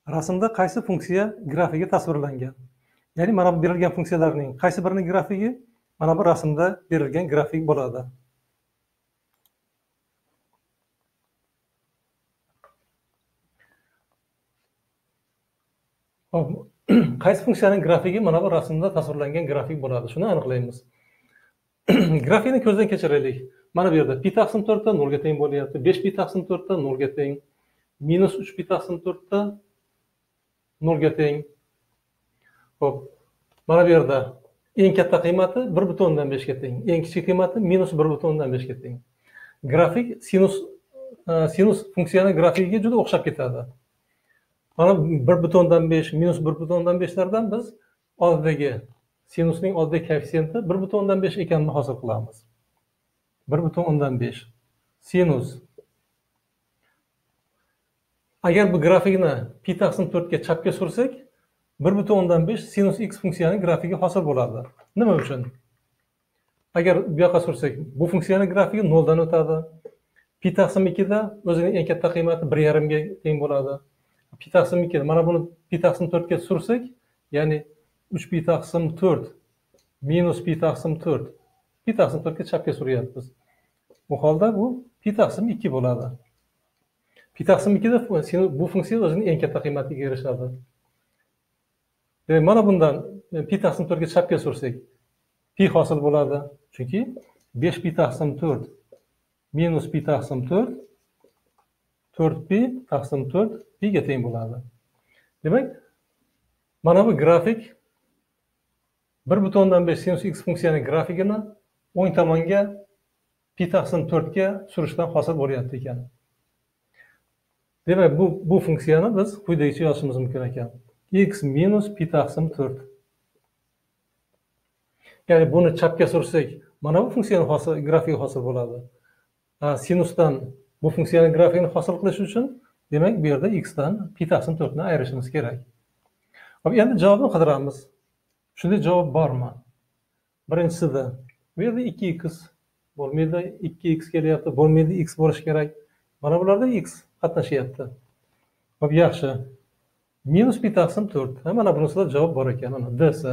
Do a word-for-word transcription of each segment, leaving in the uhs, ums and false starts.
Rasmda qaysi funksiya grafigi tasvirlangan? Ya'ni mana bu berilgan funksiyalarning qaysi birining grafigi mana bu rasmda berilgan grafik bo'ladi. Hop, qaysi funksiyaning grafigi mana bu rasmda tasvirlangan grafik bo'ladi? Shuni aniqlaymiz. Grafikni ko'zdan kechiraylik. Mana bu yerda pi taqsim to'rt ta nolga teng bo'lyapti. besh pi taqsim to'rt ta nolga teng. minus uch pi taqsim to'rt ta nolga teng. Hop. Mana bu yerda eng katta qiymati bir butun o'ndan beshga teng. Eng kichik qiymati minus bir butun o'ndan beshga teng. Grafik sinus sinus funksiyani grafikiga juda o'xshab ketadi. Mana bir butun o'ndan besh, minus bir butun o'ndan beshlardan biz oldidagi sinusning oldidagi koeffitsiyenti bir butun o'ndan besh ekanini hosil qilamiz. bir butun o'ndan besh. Sinus. Agar bu grafikni pi taqsim to'rt ga chapga sursak, bir butun o'ndan besh sinus x funksiyaning grafigi hosil bo'ladi. Nima uchun? Agar bu yoqqa sursak, bu funksiyaning grafigi noldan o'tadi. Pi taqsim ikki da o'zining eng katta qiymati bir yarim ga teng bo'ladi. Pi taqsim ikki, mana buni pi taqsim to'rt ga sursak, ya'ni uch pi taqsim to'rt minus pi taqsim to'rt. Pi taqsim to'rt ga chapga suryapmiz. Bu holda bu pi taqsim ikki bo'ladi. Pi taqsim ikki da bu funksiya o'zining eng katta qiymatiga erishadi. Demak, mana bundan pi taqsim to'rt ga chapga sursak, pi hosil bo'ladi. Chunki besh pi taqsim to'rt minus pi taqsim to'rt to'rt pi taqsim to'rt pi ga teng bo'ladi. Demak, mana bu grafik bir butun o'ndan besh sinus x funksiyaning grafikini o'ng tomonga pi taqsim to'rt ga surishdan hosil bo'lyapti ekan. Demak, bu bu funksiyani biz quyidagicha yozishimiz mumkin ekan. X minus pi taqsim to'rt. Ya'ni buni chapga sursak, mana bu funksiyaning hosil grafiki hosil bo'ladi. Sinusdan bu funksiyaning grafikini hosil qilish uchun, demak, bu yerda x dan pi taqsim to'rt ni ayirishimiz kerak. Hop, endi javobni qidiramiz. Shunday javob bormi? Birinchisida bu yerda ikki x bo'lmaydi, ikki x kelyapti, bo'lmaydi, x bo'lishi kerak. Mana bularda x qatnashyapti. Hop, yaxshi. Minus pi taqsim to'rt. Mana bunisida javob bor ekan, mana d-si.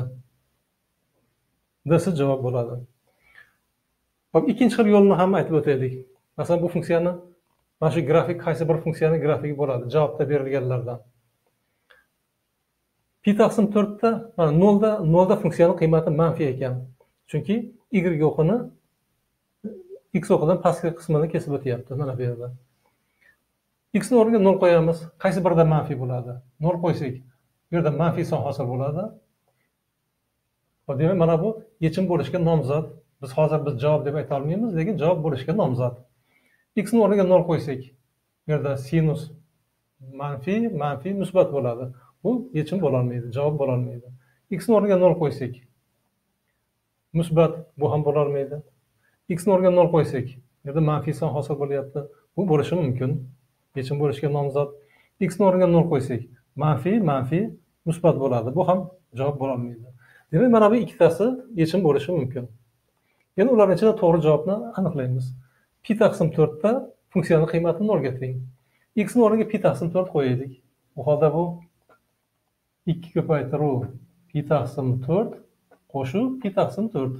D-si javob bo'ladi. Hop, ikkinchi xil yo'lni ham aytib o'taylik. Masalan, bu funksiyani mana shu grafik qaysi bir funksiyaning grafiki bo'ladi? Javobda berilganlardan. Pi taqsim to'rt da mana nolda nolda funksiyaning qiymati manfiy ekan. Chunki y o'qini x o'qidan pastki qismini kesib o'tyapti mana bu yerda. X ni o'rniga nol qo'yamiz. Qaysi birida manfiy bo'ladi? nol qo'ysak, bu yerda manfiy son hosil bo'ladi. Va demak, mana bu yechim bo'lishga nomzod. Biz hozir biz javob deb ayta olmaymiz, lekin javob bo'lishga nomzod. X ni o'rniga nol qo'ysak, bu yerda sinus manfiy, manfiy, musbat bo'ladi. Bu yechim bo'la olmaydi, javob bo'la olmaydi. X ni o'rniga nol qo'ysak, musbat, bu ham bo'la olmaydi. X ni o'rniga nol qo'ysak, bu yerda manfiy son hosil bo'lyapti. Bu bo'lishi mumkin. Yechim bo'lishga nomzod. X ni o'rniga nol qo'ysak, manfiy, manfiy, musbat bo'ladi. Bu ham javob bo'la olmaydi. Demak, mana bu ikkitasi yechim bo'lishi mumkin. Endi ularning ichida to'g'ri javobni aniqlaymiz. Pi taqsim to'rt da funksiyaning qiymati nol ga teng. X ni o'rniga pi taqsim to'rt qo'yaylik. Bu holda bu ikki ko'paytiruv pi taqsim to'rt qo'shuv pi taqsim to'rt.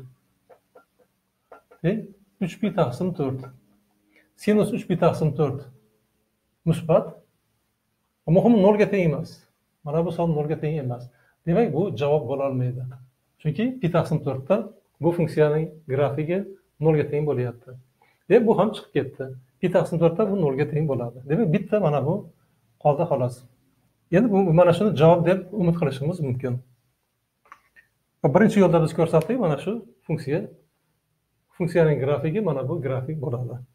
uch pi taqsim to'rt. Sinus uch pi taqsim to'rt musbat. Muhimi nol ga teng emas. Mana bu son nol ga teng emas. Demak, bu javob bo'la olmaydi. Chunki pi taqsim to'rt da bu funksiyaning grafigi nol ga teng bo'lyapti. Demak, bu ham chiqib ketdi. Pi taqsim to'rt da bu nol ga teng bo'ladi. Demak, bitta mana bu qoldi xolos. Endi bu mana shuni javob deb umid qilishimiz mumkin. Birinchi yo'lda biz ko'rsatdik, mana shu funksiya funksiyaning grafigi mana bu grafik bo'ladi.